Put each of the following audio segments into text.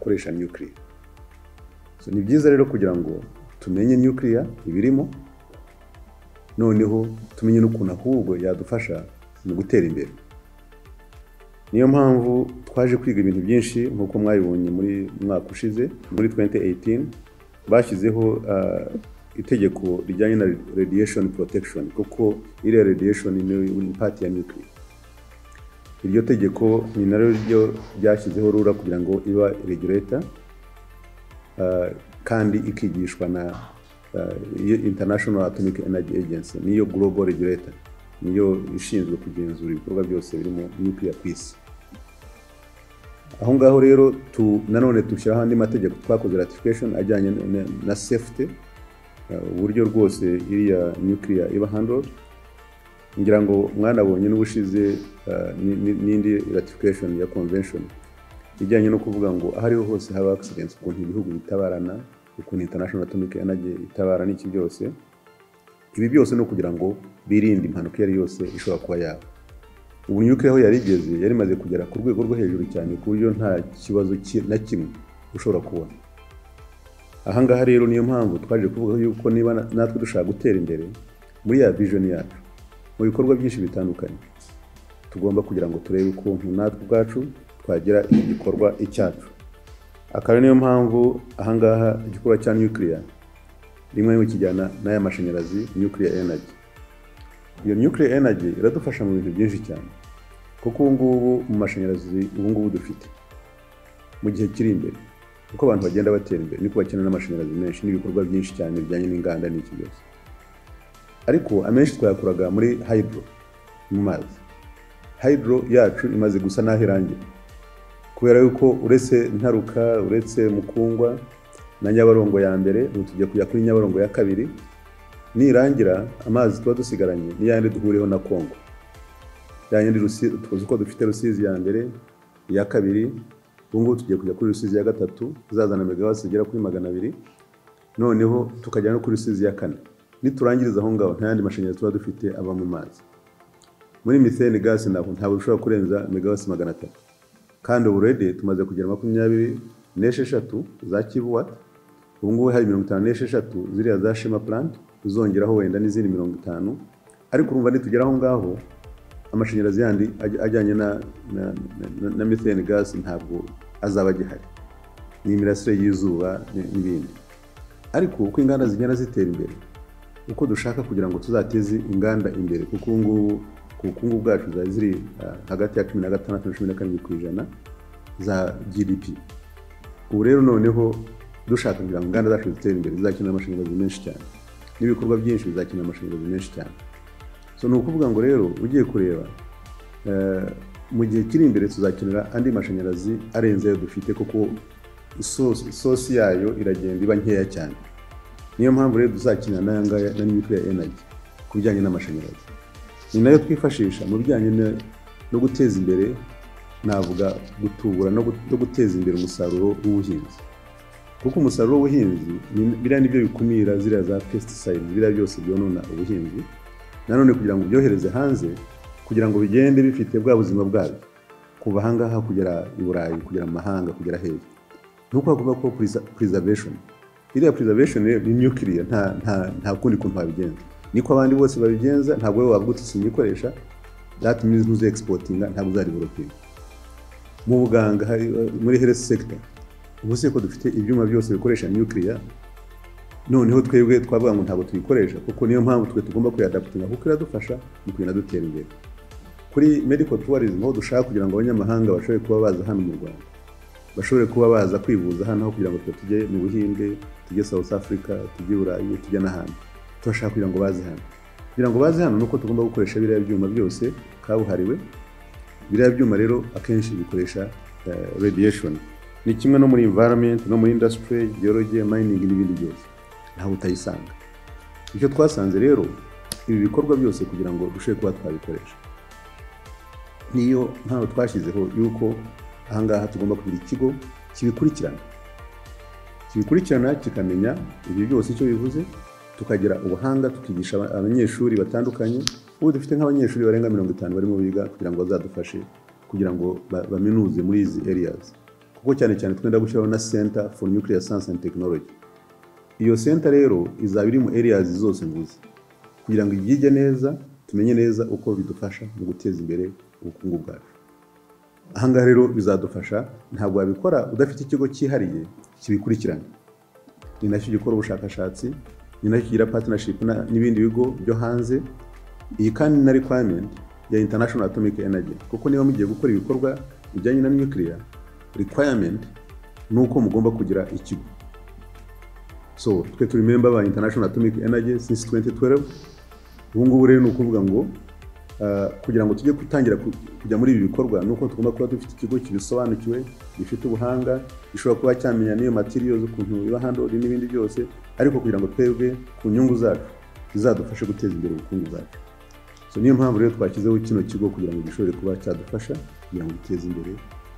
yakoresha nuclear. So ni byiza rero kugira ngo tumenye nuclear ibirimo, noneho tumenye n'ukuntu ahubwo yadufasha mu gutera imbere. Niyo mpamvu twaje kwiga ibintu byinshi nk'uko mwabibonye muri mwaka ushize muri 2018 bashyizeho itegeko rijyanye na radiation protection, kuko iriya radiation ni part ya nuclear. Iryo tegeko ni naryo ryo ryashyizeho RURA kugira ngo iba regulator kandi ikigishwa na International Atomic Energy Agency, niyo global regulator, niyo ishinzwe kugenzura ibikorwa byose birimo nuclear ku isi. Aho ngaho rero nanone dushyiraho andi mategeko twakoze ratification ajyanye na safety, uburyo rwose iriya nuclear iba handled. Ngira ngo mwanabonye n'ubushize n'indi ratification ya convention ijyanye no kuvuga ngo ahariho hose haba accidents, ukuntu ibihugu bitabarana, ukuntu International Atomic Energy itabara n'iki byose. Ibi byose no kugira ngo birinde impanuka yari yose ishobora kuba yaba. Ubu nuclear aho yarigeze yari maze kugera ku rwego rwo hejuru cyane ku buryo nta kibazo na kimwe ushobora kubona. Aha ngaha rero niyo mpamvu twaje kuvuga yuko niba natwe dushaka gutera imbere muri ya vision yacu mu bikorwa byinshi bitandukanye, tugomba kugira ngo turebe ukuntu natwe ubwacu twagira igikorwa icyacu. Akaba niyo mpamvu aha ngaha igikorwa cya nuclear rimwe mu kijyana n'aya mashanyarazi, nuclear energy. Iyo nuclear energy iradufasha mu bintu byinshi cyane, kuko ubu ngubu mu mashanyarazi ubu ngubu dufite mu gihe kiri imbere, uko abantu bagenda batera imbere niko bakenera n'amashanyarazi menshi n'ibikorwa byinshi cyane bijyanye n'inganda n'iki byose. Ariko amenshi twayakuraga muri hydro mu mazi. Hydro yacu imaze gusa naho irangira, kubera yuko uretse Ntaruka, uretse Mukungwa na Nyabarongo ya mbere, ubu tugiye kujya kuri Nyabarongo ya kabiri, nirangira amazi tuba dusigaranye ni yandi duhuriyeho na Kongo. Yandi tuzi ko dufite Rusizi ya mbere, iya kabiri, ubu ngubu tugiye kujya kuri Rusizi ya gatatu izazana megawatts zigera kuri 200, noneho tukajya no kuri Rusizi ya kane. Niturangiriza aho ngaho nta yandi mashanyarazi tuba dufite ava mu mazi. Muri methane gas ntabwo ushobora kurenza megawatts 300, kandi already tumaze kugera 26 za kilowatt. Ubu ngubu hari 56 ziriya za Shema plant, uzongeraho wenda n'izindi 50. Ariko urumva nitugera aho ngaho amashanyarazi yandi ajyanye na methane gas ntabwo azaba gihari, ni imirasire y'izuba n'ibindi. Ariko uko inganda zigenda zitera imbere, uko dushaka kugira ngo tuzateze inganda imbere, kuko ubu ngubu ku bukungu bwacu ziri hagati ya 16 na 17% za GDP. Ubu rero noneho dushaka kugira ngo inganda zacu zitere imbere zizakenera amashanyarazi menshi cyane, n'ibikorwa byinshi bizakenera amashanyarazi menshi cyane. So ni ukuvuga ngo rero ugiye kureba mu gihe kiri imbere tuzakenera andi mashanyarazi arenze ayo dufite, kuko source yayo iragenda iba nkeya cyane. Niyo mpamvu rero tuzakenera na nuclear energy ku bijyanye n'amashanyarazi. Ni nayo twifashisha mu bijyanye no guteza imbere, navuga gutubura no guteza imbere umusaruro w'ubuhinzi, kuko umusaruro w'ubuhinzi biriya nibyo bikumira ziriya za pesticide, biriya byose byonona ubuhinzi. Nanone kugira ngo byohereze hanze, kugira ngo bigende bifite bwa buzima bwabyo kuva ahangaha kugera i Burayi, kugera mu mahanga, kugera hehe. Nuko hakuba ko preservation. Iriya preservation ni nuclear, nta kundi kuntu babigenza. Niko abandi bose babigenza, ntabwo we wabwutse singikoresha, that means nuze exporting, ntabwo uzari developing. Mu buganga muri health sector, ubuse ko dufite ibyuma byose bikoresha nuclear, noneho twebwe twavuga ngo ntabwo tuyikoresha, kuko niyo mpamvu twe tugomba kuyadaptinga, kuko iradufasha mu kwina dutera imbere. Kuri medical tourism aho dushaka kugira ngo abanyamahanga bashobore kuba baza hano mu Rwanda, bashobore kuba baza kwivuza hano aho kugira ngo tujye mu Buhinde, tujye South Africa, tujye Burayi, tujye n'ahandi. Turashaka kugira ngo baze hano. Kugira ngo baze hano nuko tugomba gukoresha biriya byuma byose kabuhariwe. Biriya byuma rero akenshi bikoresha radiation. Ni kimwe no muri environment, no muri industry, geology, mining n'ibindi byose. Ntaho utayisanga. Icyo twasanze rero, ibi bikorwa byose kugira ngo dushobore kuba twabikoresha, niyo ntaho twashyizeho yuko ahangaha tugomba kugira ikigo kibikurikirana kikamenya ibyo byose icyo bivuze, tukagira ubuhanga, tukigisha abanyeshuri batandukanye. Ubu dufite nk'abanyeshuri barenga 50 barimo biga kugira ngo bazadufashe kugira ngo baminuze muri izi areas. kuko cyane cyane twenda gushyiraho na Center for Nuclear Science and Technology. Iyo center rero izaba iri mu areas zose mvuze kugira ngo igije neza, tumenye neza uko bidufasha mu guteza imbere ubukungu bwacu. Ahangaha rero bizadufasha, ntabwo wabikora udafite ikigo cyihariye kibikurikirana. Ni nacyo gikora ubushakashatsi, ni nacyo kigira partnership n'ibindi bigo byo hanze. Iyi kandi na requirement ya International Atomic Energy, kuko niba mugiye gukora ibikorwa bijyanye na nuclear, requirement nuko mugomba kugira ikigo. So twe turi member ba International Atomic Energy since 2012. Ubu ngubu rero ni ukuvuga ngo kugira ngo tujye gutangira kujya muri ibi bikorwa nuko tugomba kuba dufite ikigo kibisobanukiwe, gifite ubuhanga, gishobora kuba cyamenya niyo materials ukuntu iba handled n'ibindi byose, ariko kugira ngo twebwe ku nyungu zacu bizadufashe guteza imbere ubukungu bwacu. So niyo mpamvu rero twashyizeho kino kigo kugira ngo gishobore kuba cyadufasha kugira ngo giteze imbere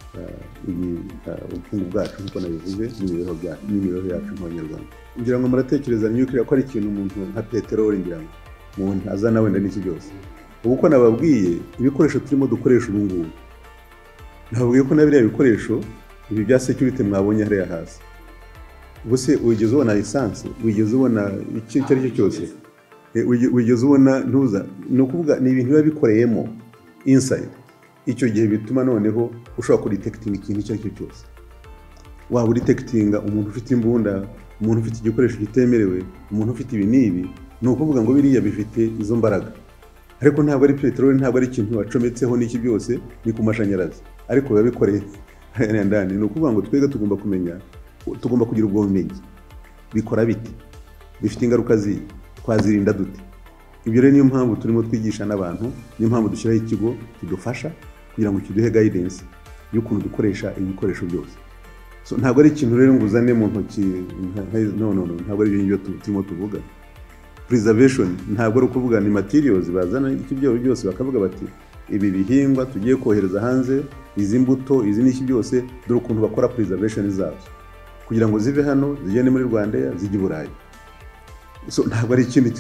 ubukungu bwacu nk'uko nabivuze n'imibereho yacu nk'Abanyarwanda. Ngira ngo muratekereza nuclear ko ari ikintu umuntu nka peteroli, ngira ngo umuntu azana wenda n'iki byose. Ubu ko nababwiye ibikoresho turimo dukoresha ubu ngubu, nababwiye ko na biriya bikoresho ibi bya security mwabonye hariya hasi, ubuse wigeze ubona lisansi, wigeze ubona iki ari cyo cyose, wigeze ubona ntuza, ni ukuvuga ni ibintu biba bikoreyemo inside. Icyo gihe bituma noneho ushobora kudetecting ikintu icyo ari cyo cyose. Waba udetectinga umuntu ufite imbunda, umuntu ufite igikoresho kitemerewe, umuntu ufite ibi n'ibi, ni ukuvuga ngo biriya bifite izo mbaraga. Ariko ntabwo ari peteroli, ntabwo ari ikintu wacometseho n'iki byose, ni ku mashanyarazi, ariko biba bikoreye ndani. Ni ukuvuga ngo twebwe tugomba kumenya, tugomba kugira ubwo bumenyi, bikora bite, bifite ingaruka zihe, twazirinda dute. Ibyo rero niyo mpamvu turimo twigisha n'abantu, niyo mpamvu dushyiraho ikigo kidufasha kugira ngo kiduhe guidance y'ukuntu dukoresha ibikoresho byose. So ntabwo ari ikintu rero nguzane mu ntoki, no, ntabwo ari ibyo turimo tuvuga. Preservation ntabwo ari ukuvuga ni materials bazana iki byose bakavuga bati ibi bihingwa tugiye kohereza hanze, izi mbuto, izi n'iki byose, dore ukuntu bakora preservation zazo kugira ngo zive hano zigende muri Rwanda zijye i Burayi. So ntabwo ari ikindi,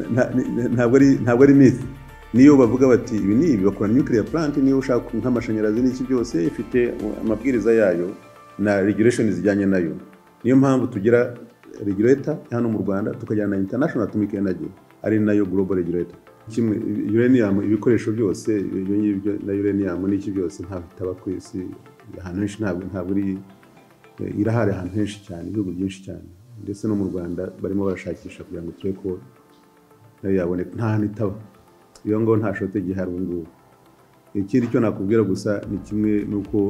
ntabwo ari myth. Niyo bavuga bati ibi ni ibi bakora nuclear plant, niyo ushaka nk'amashanyarazi n'iki byose ifite amabwiriza yayo na regulation zijyanye nayo. Niyo mpamvu tugira regulator hano mu Rwanda, tukajyana na International Atomic Energy ari nayo global regulator. Kimwe uranium, ibikoresho byose ibyo na uranium n'iki byose ntabwo itaba ku isi ahantu henshi, ntabwo irahari ahantu henshi cyane, ibihugu byinshi cyane, ndetse no mu Rwanda barimo barashakisha kugira ngo turebe ko nayo yaboneka. Nta hantu itaba, iyo ngo nta shortage ihari ubu ngubu. Ikindi cyo nakubwira gusa ni kimwe nuko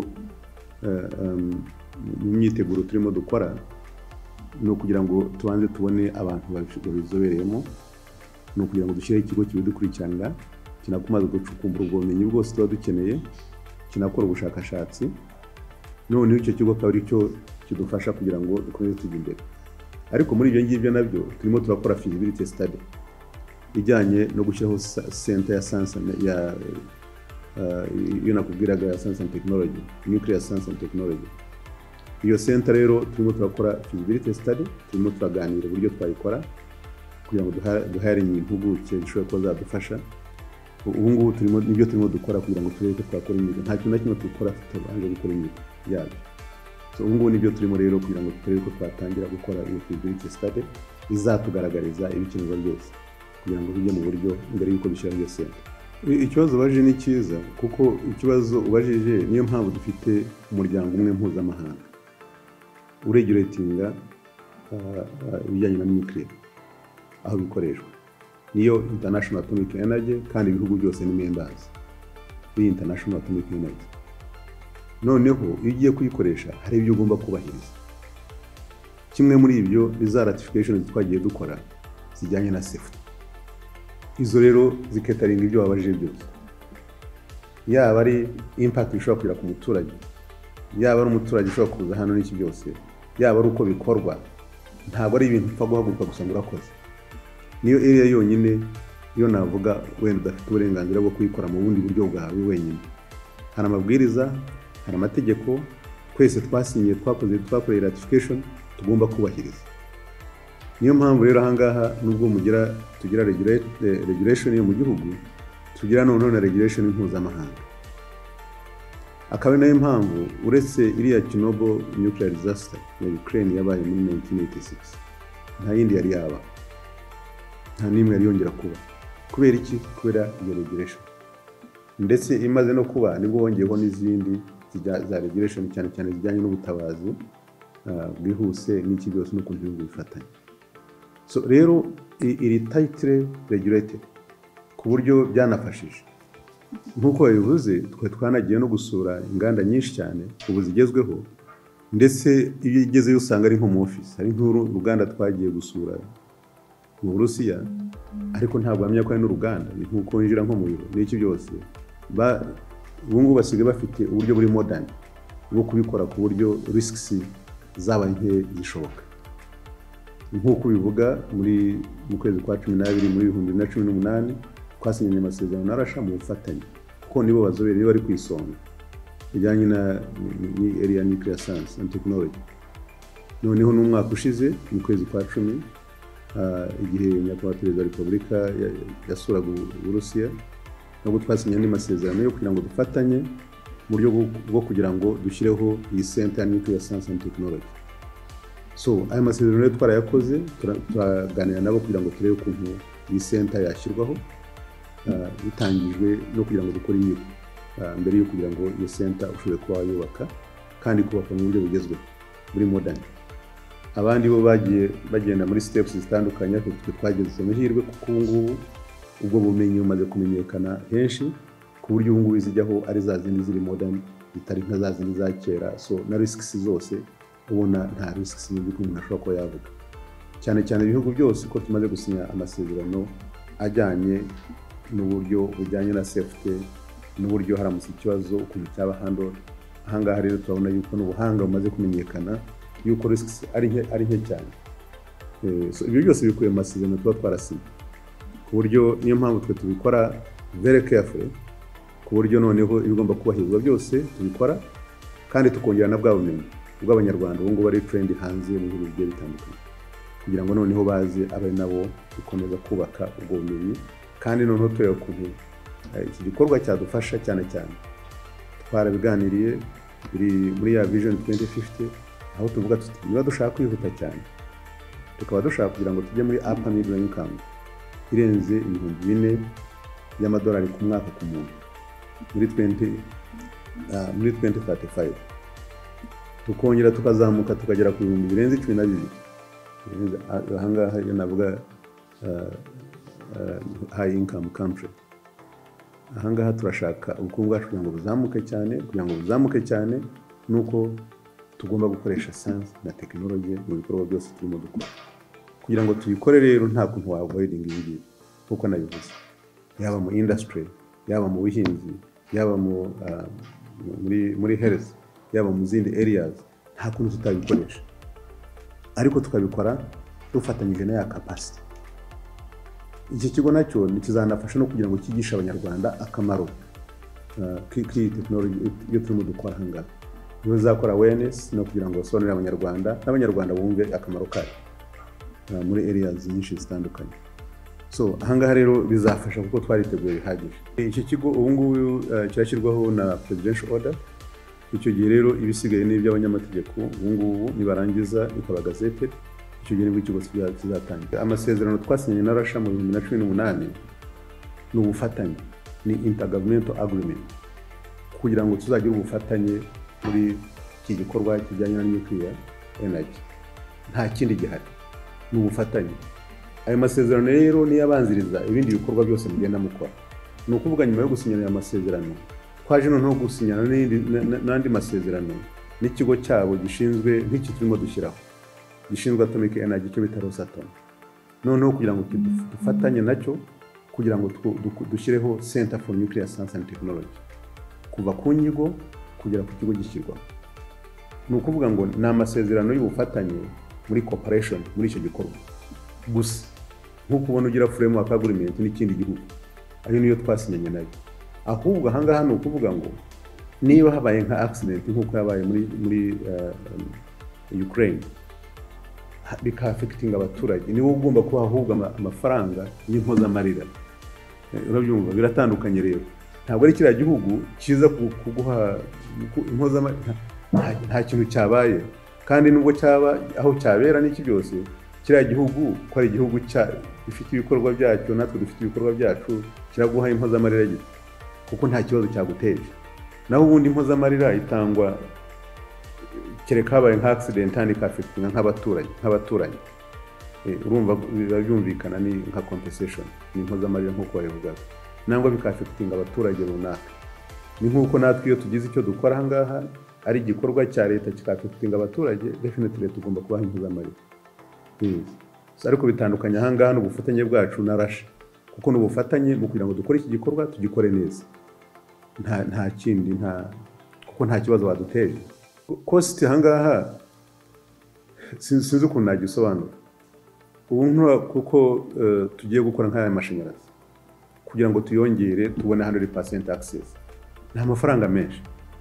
mu myiteguro turimo dukora no kugira ngo tubanze tubone abantu babizobereyemo, no kugira ngo dushyire ikigo kibidukurikiranira, kinakumaze gucukumbura ubumenyi bwose tuba dukeneye, kinakora ubushakashatsi. None icyo kigo akaba ari cyo kidufasha kugira ngo dukomeze tujye imbere. Ariko muri ibyo ngibyo nabyo turimo turakora feasibility study ijyanye no gushyiraho center ya science ya iyo nakubwiraga ya science and technology, nuclear science and technology. Iyo center rero turimo turakora feasibility study, turimo turaganira uburyo twayikora kugira ngo duharinge impuguke zishobora kuba zadufasha. Ubu ngubu nibyo turimo dukora kugira ngo turebe ko twakora imihigo. Nta kintu na kimwe dukora tutabanje gukora imihigo yabyo. So ubu ngubu nibyo turimo rero kugira ngo turebe ko twatangira gukora iyo feasibility study izatugaragariza ibikenerwa byose kugira ngo bijye mu buryo mbere y'uko dushyiraho iyo center. Ikibazo ubajije ni cyiza, kuko ikibazo ubajije niyo mpamvu dufite umuryango umwe mpuzamahanga uregulatinga ibijyanye na nuclear aho bikoreshwa, niyo International Atomic Energy, kandi ibihugu byose ni members b'iyi International Atomic Energy. Noneho iyo ugiye kuyikoresha hari ibyo ugomba kubahiriza. Kimwe muri ibyo iza ratification twagiye dukora zijyanye na safety. Izo rero ziketaringa ibyo wabajije byose, yaba ari impact ishobora kugira ku muturage, yaba ari umuturage ushobora kuza hano n'iki byose, yaba ari uko bikorwa. Ntabwo ari ibintu upfa guhaguruka gusa ngo urakoze. Niyo area yonyine iyo navuga wenda udafite uburenganzira bwo kuyikora mu bundi buryo bwawe wenyine. Hari amabwiriza, hari amategeko twese twasinyiye, twakoreye ratification tugomba kubahiriza. Niyo mpamvu rero ahangaha nubwo tugira regulation yo mu gihugu, tugira none regulation mpuzamahanga. akaba ari nayo mpamvu uretse iriya Chernobyl nuclear disaster ya Ukraine yabaye muri 1986 nta yindi yari yaba, nta n'imwe yari yongera kuba. Kubera iki? Kubera iyo regulation. Ndetse imaze no kuba nibwo wongeyeho n'izindi za regulation cyane cyane zijyanye n'ubutabazi bwihuse n'iki byose no kuntu ibihugu bifatanya. So rero iri tightly regulated ku buryo byanafashije. Nk'uko bivuze twanagiye no gusura inganda nyinshi cyane ubu zigezweho, ndetse iyo igezeyo usanga ari nko mu office. Hari nk'uruganda twagiye gusura mu Burusiya, ariko ntabwo bamenya ko ari n'uruganda, ni nk'uko winjira nko mu biro n'iki byose. Ubu ngubu basigaye bafite uburyo buri modern bwo kubikora ku buryo risks zaba nke zishoboka. Nk'uko bivuga mu kwezi kwa 12 muri 2018 twasinyanye amasezerano na Russia mu bufatanye, kuko nibo bazobere bari ku isonga bijyanye na area nuclear science and technology. Noneho n'umwaka ushize mu kwezi kwa 10 igihe nyakubahwa Perezida wa Repubulika yasuraga Uburusiya, nabwo twasinyanye amasezerano yo kugira ngo dufatanye mu buryo bwo kugira ngo dushyireho iyi center ya nuclear science and technology. So aya masezerano rero twarayakoze, turaganira nabo kugira ngo turebe ukuntu iyi center yashyirwaho, bitangijwe no kugira ngo dukore inyigo mbere yo kugira ngo iyo center ushobore kuba yubaka kandi kubaka mu buryo bugezweho muri modern. Abandi bo bagenda muri steps zitandukanye, ariko twageze amahirwe kuko ubwo bumenyi bumaze kumenyekana henshi ku buryo ubu ngubu zijyaho ari za zindi ziri modern, zitari nka za zindi za kera. So na risks zose ubona nta risks n'ibyo umuntu ashobora kuba yavuga, cyane cyane ibihugu byose ko tumaze gusinya amasezerano ajyanye n'uburyo bujyanye na safety n'uburyo haramutse ikibazo ukuntu cyaba handled. Ahangaha rero turabona yuko n'ubuhanga bumaze kumenyekana yuko risks ari nke cyane. So ibyo byose bikuye mu masezerano tuba twarasinye, ku buryo niyo mpamvu twe tubikora very carefully, ku buryo noneho ibigomba kubahizwa byose tubikora, kandi tukongera na bwa bumenyi bw'Abanyarwanda ubu ngubu bari trend hanze mu bihugu bigiye bitandukanye, kugira ngo noneho baze abe nabo gukomeza kubaka ubwo bumenyi. Kandi noneho tureba ukuntu iki gikorwa cyadufasha cyane cyane. Twarabiganiriye muri ya Vision 2050, aho tuvuga tuti niba dushaka kwihuta cyane, tukaba dushaka kugira ngo tujye muri upper middle income irenze $4,000 y'amadolari ku mwaka ku muntu muri 2035, tukongera tukazamuka tukagera ku bihumbi birenze 12. Ahangaha navuga high income country. Ahangaha turashaka ubukungu bwacu kugira ngo buzamuke cyane, nuko tugomba gukoresha science na technology mu bikorwa byose turimo dukora. Kugira ngo tuyikore rero nta kuntu wa avoiding ibi kuko nabivuze, yaba mu industry, yaba mu buhinzi, yaba muri health, yaba mu zindi areas, nta kuntu tutabikoresha, ariko tukabikora dufatanyije na ya capacity. Iki kigo nacyo kizanafasha no kugira ngo kigishe Abanyarwanda akamaro k'iyi technology yo turimo dukora ahangaha. Bizakora awareness no kugira ngo basobanurire Abanyarwanda bumve akamaro kayo muri areas nyinshi zitandukanye. So ahangaha rero bizafasha kuko twariteguye bihagije. Iki kigo ubu ngubu cyashyirwaho na presidential order. Icyo gihe rero ibisigaye n'iby'abanyamategeko ubu ngubu nibarangiza ikaba gazetted, icyo gihe nibwo ikigo kizatangira. Amasezerano twasinyanye na Russia mu 2018 ni ubufatanye, ni intergovernmental agreement, kugira ngo tuzagire ubufatanye muri iki gikorwa kijyanye na nuclear energy. Nta kindi gihari, ni ubufatanye. Ayo masezerano rero ni yabanziriza ibindi bikorwa byose mugenda mukora. Ni ukuvuga nyuma yo gusinyana aya masezerano twaje noneho gusinyana n'andi masezerano n'ikigo cyabo gishinzwe nk'iki turimo dushyiraho, gishinzwe atomic energy cyo bita Rosatom. Noneho kugira ngo dufatanye nacyo kugira ngo dushyireho Center for Nuclear Science and Technology, kuva ku nyigo kugera ku kigo gishyirwaho. Ni ukuvuga ngo ni amasezerano y'ubufatanye muri cooperation muri icyo gikorwa gusa, nk'uko ubona ugira framework agreement n'ikindi gihugu, ayo niyo twasinyanye nayo. Ahubwo ahangaha ni ukuvuga ngo niba habaye nka accident nk'uko yabaye muri Ukraine bika-affecting abaturage, niwo ugomba kuba ahubwo amafaranga y'impozamarira. Urabyumva biratandukanye rero. ntabwo ari kiriya gihugu kiza kuguha nta kintu cyabaye, kandi nubwo cyaba aho cyabera n'iki byose, kiriya gihugu ko ari igihugu gifite ibikorwa byacyo, natwe dufite ibikorwa byacu, kiraguha impozamarira gito kuko nta kibazo cyaguteje. Naho ubundi impozamarira itangwa kereka habaye nka accident kandi ikafekitinga nk'abaturanyi, urumva biba byumvikana ni nka compensation, ni impozamarira nk'uko wabivugaga, nangwa bikafekitinga abaturage runaka. Ni nk'uko natwe iyo tugize icyo dukora aha ngaha ari igikorwa cya leta kikafekitinga abaturage, definitely tugomba kubaha impozamarira. Ariko bitandukanye aha ngaha n'ubufatanye bwacu na Russia, kuko n'ubufatanye mu kugira ngo dukore iki gikorwa tugikore neza, nta kindi, kuko nta kibazo waduteje. Cost aha ngaha sinzi ukuntu nagisobanura ubu, kuko tugiye gukora nk'aya mashanyarazi kugira ngo tuyongere tubone 100% access, nta mafaranga menshi.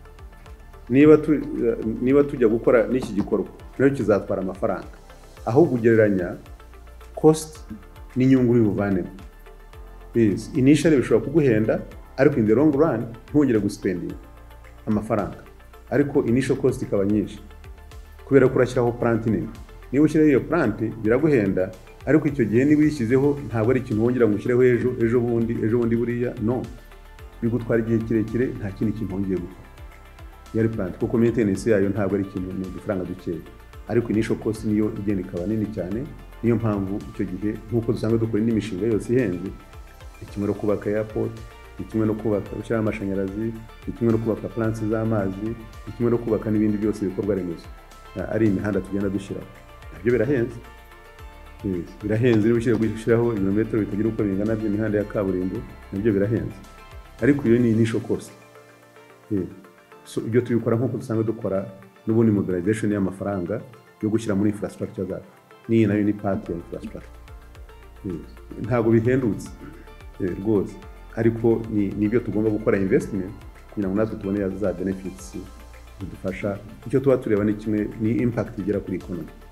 Niba tujya gukora n'iki gikorwa nayo kizatwara amafaranga, aho kugereranya cost n'inyungu y'ubuvanemo. Initially bishobora kuguhenda, ariko in the long run ntongere guspending amafaranga, ariko initial cost ikaba nyinshi kubera ko urashyiraho plant nini. Niba ushyiraho iyo plant biraguhenda, ariko icyo gihe niba uyishyizeho ntabwo ari ikintu wongera ngo ushyireho ejo bundi buriya, no, bigutwara igihe kirekire, nta kindi kintu wongeye gukora yari plant, kuko maintenance yayo ntabwo ari ikintu, ni udufaranga dukeya, ariko initial cost niyo igenda ikaba nini cyane. Niyo mpamvu icyo gihe nk'uko dusanzwe dukora indi mishinga yose ihenze, ikimwe no kubaka airport, ikimwe no kubaka gushyiraho amashanyarazi, ikimwe no kubaka plants z'amazi, ikimwe no kubaka n'ibindi byose bikorwa remezo, ari imihanda tugenda dushyiraho, nabyo birahenze. Birahenze niba gushyiraho ibirometero bitagira uko bingana by'imihanda ya kaburimbo, nabyo birahenze, ariko iyo ni initial cost. So ibyo tubikora nk'uko dusanzwe dukora n'ubundi mobilization y'amafaranga yo gushyira muri infrastructure zacu, niyi nayo ni part ya infrastructure. Ntabwo bihendutse rwose, ariko nibyo tugomba gukora investment kugira ngo natwe tubone za benefits zidufasha. Icyo tuba tureba ni kimwe, ni impact igera kuri economy.